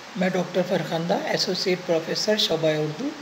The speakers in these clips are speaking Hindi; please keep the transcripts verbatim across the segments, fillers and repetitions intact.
मैं डॉक्टर फरखंदा, एसोसिएट प्रोफेसर शोबा उर्दू।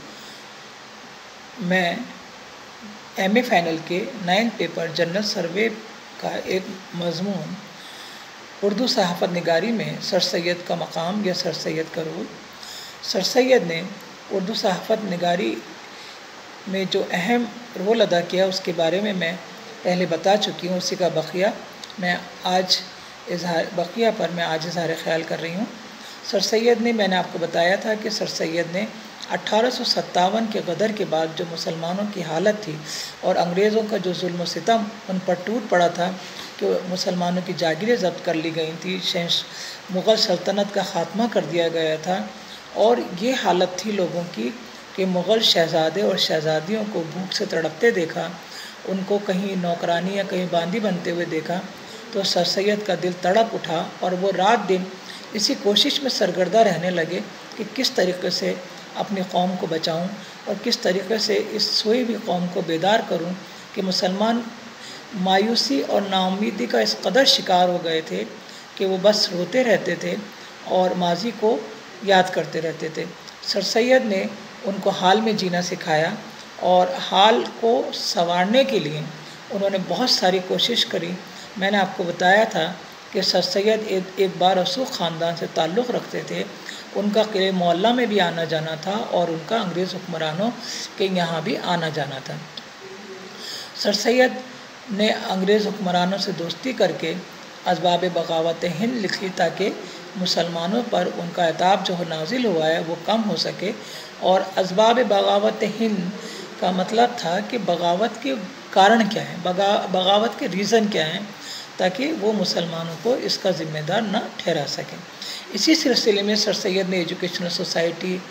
मैं एमए फाइनल के नाइन्थ पेपर जनरल सर्वे का एक मजमून उर्दू सहाफ़त निगारी में सर सैयद का मकाम या सर सैयद का रोल। सर सैयद ने उर्दू सहाफ़त निगारी में जो अहम रोल अदा किया उसके बारे में मैं पहले बता चुकी हूँ। उसी का बक़िया मैं आज इज़हार बक़िया पर मैं आज इज़हार ख़याल कर रही हूँ। सर सैयद ने मैंने आपको बताया था कि सर सैयद ने अट्ठारह सौ सत्तावन के गदर के बाद जो मुसलमानों की हालत थी और अंग्रेज़ों का जो जुल्म सितम उन पर टूट पड़ा था कि मुसलमानों की जागीरें ज़ब्त कर ली गई थी, मुग़ल सल्तनत का ख़ात्मा कर दिया गया था और ये हालत थी लोगों की कि मुग़ल शहज़ादे और शहज़ादियों को भूख से तड़पते देखा, उनको कहीं नौकरानी या कहीं बांदी बनते हुए देखा तो सर सैयद का दिल तड़प उठा और वो रात दिन इसी कोशिश में सरगर्दा रहने लगे कि किस तरीक़े से अपनी कौम को बचाऊं और किस तरीक़े से इस सोई हुई कौम को बेदार करूं कि मुसलमान मायूसी और नाउमीदी का इस कदर शिकार हो गए थे कि वो बस रोते रहते थे और माजी को याद करते रहते थे। सर सैयद ने उनको हाल में जीना सिखाया और हाल को संवारने के लिए उन्होंने बहुत सारी कोशिश करी। मैंने आपको बताया था कि सर सैयद एक, एक बार रसूख ख़ानदान से ताल्लुक़ रखते थे। उनका किले मोहल्ला में भी आना जाना था और उनका अंग्रेज़ हुक्मरानों के यहाँ भी आना जाना था। सर सैयद ने अंग्रेज़ हुक्मरानों से दोस्ती करके असबाब बगावत हिंद लिखी ताकि मुसलमानों पर उनका इताब जो नाजिल हुआ है वो कम हो सके। और असबाब बगावत हिंद का मतलब था कि बगावत के कारण क्या है, बगा बगावत के रीज़न क्या हैं, ताकि वो मुसलमानों को इसका ज़िम्मेदार न ठहरा सकें। इसी सिलसिले में सर सैयद ने educational society,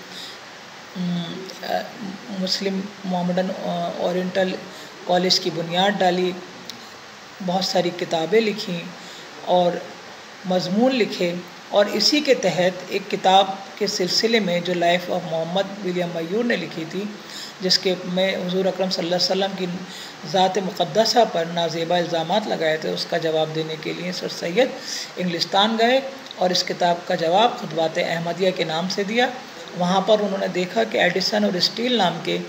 Muslim Mohammedan Oriental College की बुनियाद डाली, बहुत सारी किताबें लिखीं और मज़मून लिखे। और इसी के तहत एक किताब के सिलसिले में जो life of Mohammad William Muir ने लिखी थी, जिसके में हुज़ूर अकरम सल्लल्लाहु अलैहि वसल्लम की ज़ात मुक़द्दसा पर नाज़ेबा इल्ज़ामात लगाए थे, उसका जवाब देने के लिए सर सैयद इंग्लिस्तान गए और इस किताब का जवाब खुतबात अहमदिया के नाम से दिया। वहाँ पर उन्होंने देखा कि एडिसन और स्टील नाम के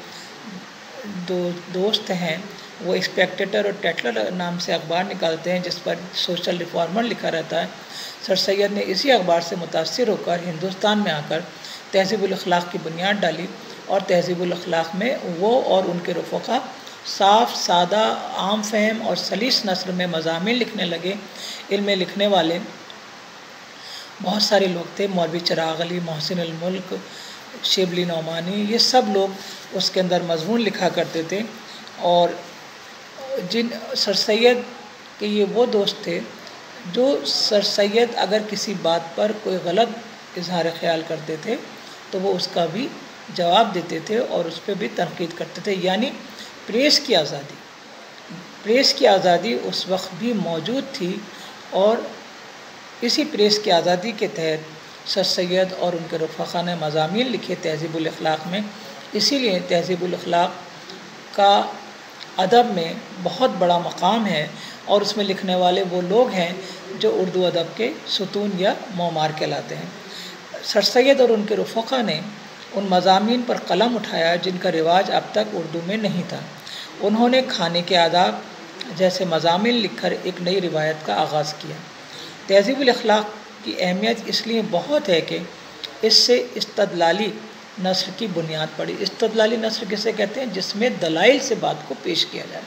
दो दोस्त हैं, वो स्पेक्टेटर और टेटलर नाम से अखबार निकालते हैं जिस पर सोशल रिफॉर्मर लिखा रहता है। सर सैयद ने इसी अखबार से मुतासिर होकर हिंदुस्तान में आकर तहज़ीबुल अखलाक की बुनियाद डाली और तहज़ीबुल अखलाक में वो और उनके रफ़क़ा साफ सादा आम फहम और सलीस नस्र में मज़ामीन लिखने लगे। इल्म लिखने वाले बहुत सारे लोग थे, मौलवी चिराग अली, मोहसिन अल मुल्क, शिबली नौमानी, ये सब लोग उसके अंदर मज़मून लिखा करते थे। और जिन सर सैयद के ये वो दोस्त थे जो सर सैयद अगर किसी बात पर कोई गलत इज़हार ख़याल करते थे तो वो उसका भी जवाब देते थे और उस पर भी तनकीद करते थे। यानी प्रेस की आज़ादी प्रेस की आज़ादी उस वक्त भी मौजूद थी और इसी प्रेस की आज़ादी के तहत सर सैयद और उनके रफ़क़ा ने मज़ामीन लिखे तहज़ीबुल अखलाक में। इसीलिए तहज़ीबुल अखलाक का अदब में बहुत बड़ा मकाम है और उसमें लिखने वाले वो लोग हैं जो उर्दू अदब के सुतून या मोमार कहलाते हैं। सर सैयद और उनके रफ़क़ा ने उन मज़ामीन पर कलम उठाया जिनका रिवाज अब तक उर्दू में नहीं था। उन्होंने खाने के आदाब जैसे मज़ामीन लिखकर एक नई रिवायत का आगाज़ किया। तहज़ीबुल अखलाक की अहमियत इसलिए बहुत है कि इससे इस्तदलाली नस्र की बुनियाद पड़ी। इस्तदलाली नस्र किसे कहते हैं? जिसमें दलाइल से बात को पेश किया जाए,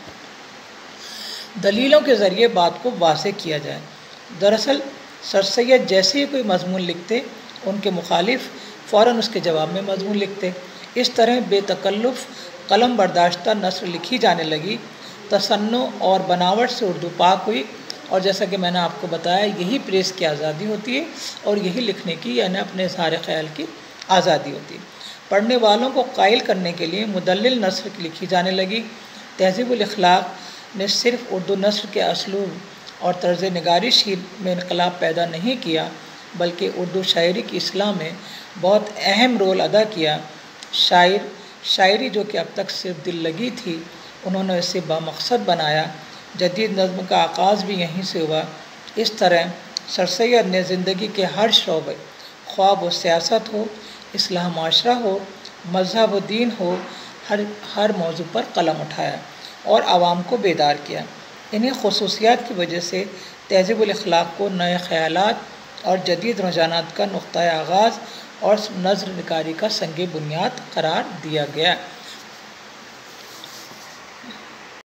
दलीलों के ज़रिए बात को वाज़ेह किया जाए। दरअसल सर सैयद जैसे ही कोई मज़मून लिखते उनके मुखालिफ फ़ौरन उसके जवाब में मज़मून लिखते। इस तरह बेतकल्लुफ़ कलम बर्दाश्ता नस्र लिखी जाने लगी। तसन्नो और बनावट से उर्दू पाक हुई और जैसा कि मैंने आपको बताया यही प्रेस की आज़ादी होती है और यही लिखने की यानी अपने इज़हार ख़याल की आज़ादी होती है। पढ़ने वालों को कायल करने के लिए मुदल्लिल नस्र लिखी जाने लगी। तहज़ीबुल अखलाक ने सिर्फ़ उर्दू नस्र के असलूब और तर्ज़ निगारिश ही में इनकलाब पैदा नहीं किया बल्कि उर्दू शायरी की इस्लाह में बहुत अहम रोल अदा किया। शायर शायरी जो कि अब तक सिर्फ दिल लगी थी, उन्होंने इसे बामक़सद बनाया। जदीद नज़्म का आगाज़ भी यहीं से हुआ। इस तरह सर सैयद ने ज़िंदगी के हर शोबे ख्वाह वो सियासत हो, इस्लाह माशरा हो, मज़हब व दीन हो, हर हर मौजू पर कलम उठाया और आवाम को बेदार किया। इन्हीं खसूसियात की वजह से तहज़ीबुल अखलाक को नए ख़यालात और जदीद रुझानात का नुक़्ता आगाज़ और नज़्र निगारी का संग बुनियाद करार दिया गया।